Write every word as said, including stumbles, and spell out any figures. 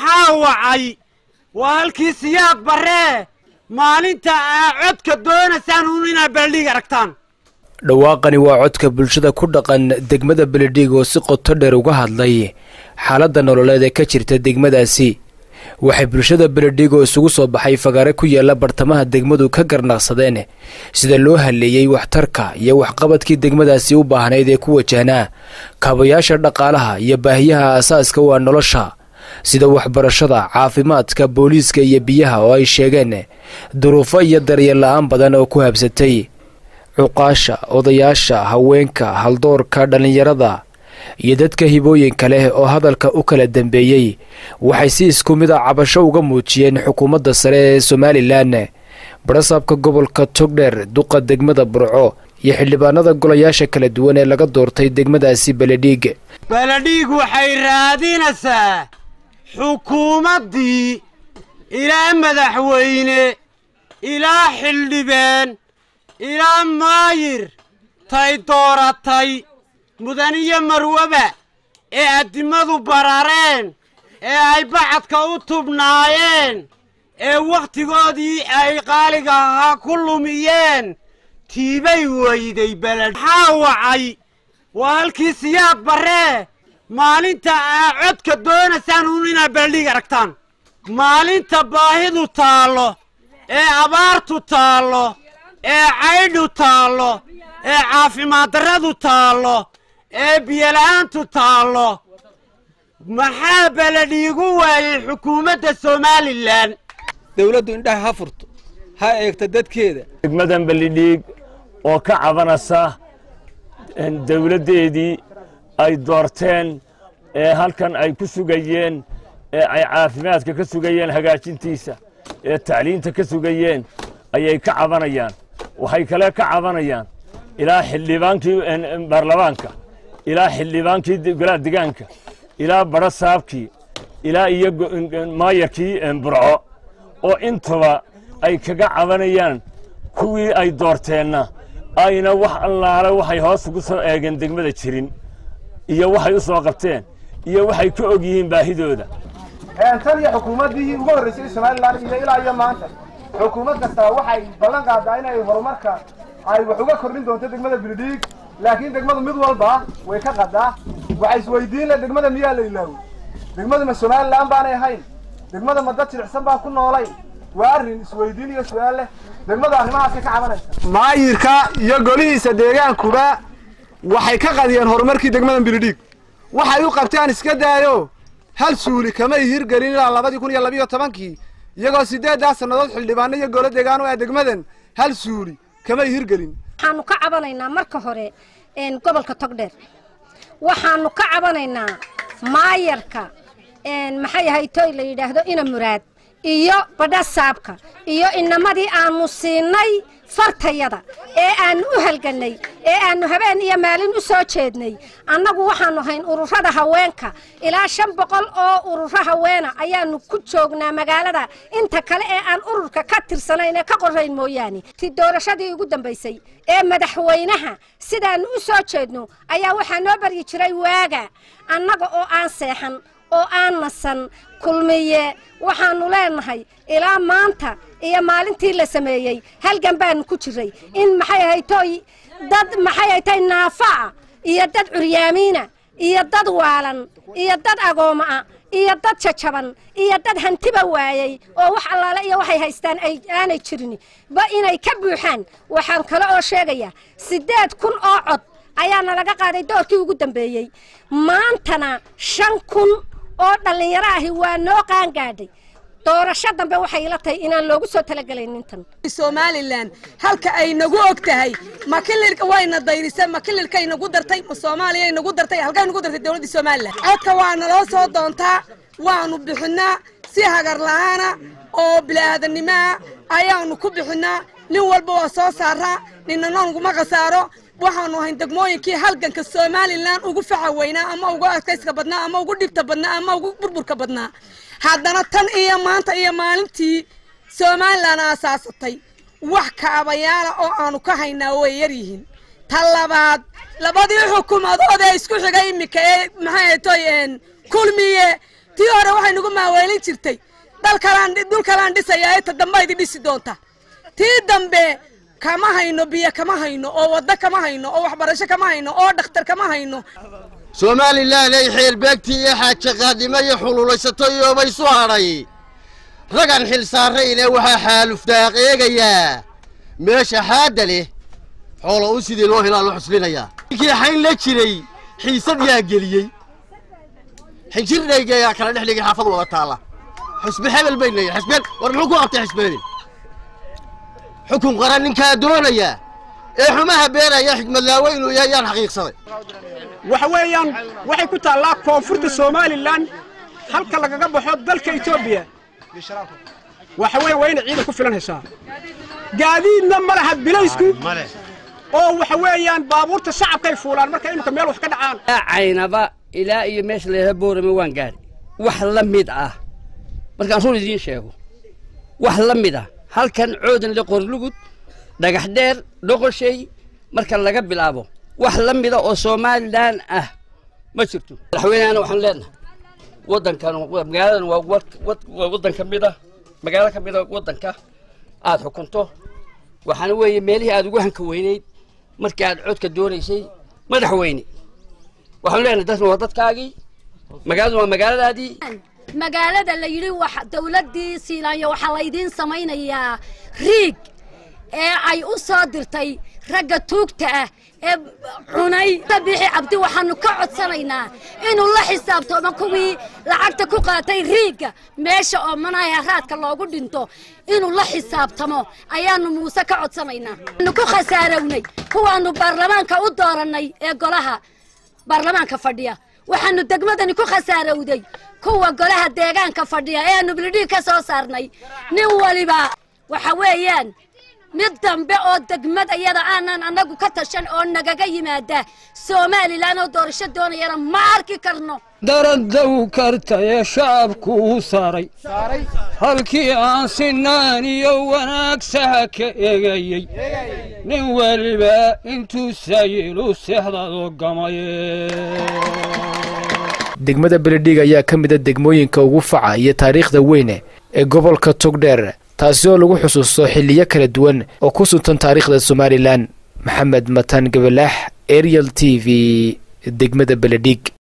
حاوعي وهالكي سياق بريه maalinta codka doonaysan inay baldhiga aragtaan dhawaaqani waa codka bulshada ku dhaqan degmada Beledhig oo si qoto dheer uga hadlay xaaladda nololeed ee ka jirta degmadaasi waxay bulshada Beledhig oo isugu soo baxay fagaare ku yaala bartamaha degmadu ka garnaqsadeen sida loo haleeyay waxtarka iyo waxqabadkii degmadaasi u baahnayd ee ku wajahna kaabayaasha dhaqaalaha iyo baahiyaha asaaska waa nolosha sida waxbarashada caafimaadka booliiska iyo biyaha oo ay sheegeen duruufo iyo daryeel la'aan badan oo ku habsatay cuqaasha odayaasha haweenka haldoorka dhalinyarada iyo dadka hibooyinka leh oo hadalka u kala dambeeyay waxay si isku mid ah cabasho uga muujiyeen xukuumadda sare ee Somaliland barasabka gobolka Togdheer duqa degmada Burco iyo xildhibaanada golayaasha kala duwan ee laga doortay degmadaasi Beledhig Beledhig waxay raadinaysaa xukuumaddii ilaa madaxweyne ilaa xildhibaan ilaa maayir tay dooratay mudaniyo marwaba ee adimadu barareen ee ay bacadka u tubnaayeen ee waqtigoodii ay qaaliga ahaa ku lumiyeen tiibay weyday beled xaawacay waa halkii siyaaq baree maalinta codka doonaysan inay baldhiga aragtaan maalinta baahidu taalo ee abaartu taalo ee caydhu taalo ee caafimaad darradu taalo ee biyola'aantu taalo maxaa Beledhig u waayay xukuumadda Somaliland dawladdu indhaha ha furto ha eegto dadkeeda degmadan Beledhig oo ka cabanaysa in dawladdeedii ay doorteen ee halkan ay ku sugayeen ee ay caafimaadka ka sugayeen hagaajintiisa ee tacliinta ka sugayeen ayay ka cabanayaan waxay kale ka cabanayaan ilaa xildhibaankii baarlamaanka ilaa xildhibaankii golaha deegaanka ilaa barasaabkii ilaa iyo maayarkii Burco oo intaba ay kaga cabanayaan kuwii ay doorteenna ayna wax allaale waxay hoos ugu soo eegeen degmada jirin iyo waxay u soo qabteen iyo waxay ka og yihiin baahidooda ee tan iyo xukuumaddii ugu horeysay Somaliland iyo ilaa iyo maanta xukuumad kasta waxay ballan qaadaa inay horumarka ay wax uga kordhin doonto degmada Beledhig laakiin degmadu mid walba way ka qadaa waxay isweydiin degmada miyaa la ilaawo degmada ma Somaliland baan ahayn degmada ma dad jiricsan baa ku noolay waa arrin isweydiin iyo su'aal leh degmada arrimahaas ka cabanaysa maayirka iyo golihiisa deegaankuba waxay ka qadiyeen horumarkii degmada Beledhig waxay u qabtaan iska daayo hal suuli kama hirgelin ilaa laba kun iyo laba iyo toban-kii iyagoo sideed sanadood xildhibaan iyo golo deegaan oo degmadan hal suuli kama hirgelin waxaanu ka cabanaynaa marka hore een gobolka Togdheer waxaanu ka cabanaynaa maayarka een maxay ahay toy la yiraahdo ina muraad iyo badasaabka iyo inamadii aanu siinay fartayada ee aan u halganay ee aan habeen iyo maalin u soo jeednay annagu waxaanu hayn ururada haweenka ilaa shan boqol oo ururo haweena ayaanu ku joognaa magaalada inta kale ee aan ururka ka tirsanayn ee ka qorayn mooyaane ti doorashadii ugu dambeysay ee madaxweynaha sidaan u soo jeedno ayaa waxa noo bari jiray waaga annaga oo aan seexan oo aan nasan kulmiye waxaanu leenahay ilaa maanta iyo maalintii la sameeyay halgan baan ku jiray in maxay ahay toy dad maxay ahay tay naafa iyo dad curyaamiina iyo dad waalan iyo dad agooma iyo dad jajaban iyo dad hantiba waayay oo wax allaale iyo waxay haystaan ay aanay jirin ba inay ka buuxaan waxaan kale oo sheegaya sideed kun oo cod ayaana laga qaaday doorkii ugu dambeeyay maantana shan kun oo dhalinyaro ah waa noo qaan gaadhay doorasho dambe waxay ila tahay inaan loogu soo talagalay nintan Somaliland halka ay nagu og tahay makililka wayna dayrisay makililka inagu dartay Soomaaliya inagu dartay halka inagu dartay dawladda Somaliland codka waana loo soo doontaa waanu bixinaa si hagar lahaana oo bilaadanimo ayaanu ku bixinaa nin walba waa soo saaraa ninna nagu ma qasaaro waxaanu hayn degmooyinkii halganka Somaliland ugu facaweynaa ama ugu adkayska badnaa ama ugu dhibta badnaa ama ugu burburka badnaa haddana tan iyo maanta iyo maalintii Somaliland aasaasatay wax kaabayaala oo aanu ka haynaa way yar yihiin talabaad labadii xukuumadood ee isku xigay imika ee maxay toyeen kulmiye tii hore waxay nagu maaweelin jirtay dal kalaan dhul kalaan dhisayaa inta dambe ay dhisi doonta tii dambe kama hayno biyo kama hayno oo wada kama hayno oo waxbarasho kama hayno oo dhakhtar kama hayno Soomaaliland ay xeel beegtii xaaja qaadimo iyo xululaysato iyo bay soo haray ragan xil saarayna waxa xaaluf daaqeegaya meesha haada leh xoolo u sidii loo helaa loo xuslinaya kii xayn la jiray xiisad yaa geliyay xinjirnayga yaa kala dhexligay xaafad wada taala xusbi hebel baynay xusbeen war muxuu ku qabtay xusbeen xukun qaran ninka doonaya ee xumaha beeraya xigmad laawe inuu yahay yaan xaqiiqsaday waxa weeyaan waxay ku taalaa koonfurta Soomaaliland halka lagaga baxo dalka Itoobiya waxa weey wayna ciidan ku filan heshaa gaadiidna ma laha bilaysku oo waxa weeyaan baabuurta shacabka ay fuulaan marka imka meel wax ka dhacaan caynaba ilaa iyo meesha leeyahay boorama waan gaari wax la mid ah markaan soo idin sheego wax la mid ah halkan coodan la qorlugud dhagax dheer doqoshay marka laga bilaabo wax la mid ah oo Soomaaliland ah ma jirto madaxweynaha waxaan leenahay wadankan magaaladan waa wadan ka mid ah magaalo ka mid ah wadanka aad xukunto waxaan weeyay meelihii aad ugu hanka weynayd markii aad codka doonaysay madaxweyne waxaan leenahay dadka waa dadkaagii magaaladu waa magaaladaadii magaalada la yiri wax dawladii Siilaanyo waxa la idin sameeynayaa riig ee ay u soo dirtay ragga tuugta ah ee cunay bixi abdi waxaanu ka codsanaynaa inuu la xisaabtamo kuwii lacagta ku qaatay riiga meesha oo manaya raadka loogu dhinto inuu la xisaabtamo ayaanu Muuse ka codsanaynaa anu ku khasaarownay kuwaanu baarlamaanka u dooranay ee golaha baarlamaanka fadhiya waxaanu degmadani ku khasaarowday kuwa golaha deegaanka fadhiya ee aanu bilidii ka soo saarnay nin waliba waxa weeyaan mid dambe oo degmada iyada aanan anagu ka tashan oo nagaga yimaada Soomaaliland oo doorasho doonayana ma arki karno darandow kartay shacabku saaray halkii aan sinaan iyo wanaag saha ka eegayay nin waliba intuu sayilo seexdado gamaye degmada Beledhig ayaa ka mid ah degmooyinka ugu faca iyo taariikhda weyn ee gobolka Togdheer taasi oo lagu xusuusto xilliyo kala duwan oo ku suntan taariikhda Soomaaliland maxamed matan gabalax Ariel T V degmada Beledhig.